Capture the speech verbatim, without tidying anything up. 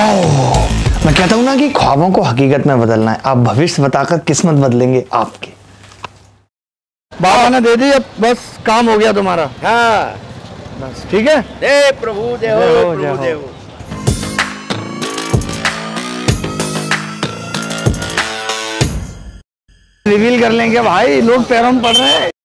मैं कहता हूं ना कि ख्वाबों को हकीकत में बदलना है। आप भविष्य बताकर किस्मत बदलेंगे आपकी। बाबा ने दे दी, अब बस काम हो गया तुम्हारा। हाँ बस ठीक है। जय प्रभु जय हो प्रभु जय हो। रिवील कर लेंगे भाई, लोग पैरों में पड़ रहे हैं।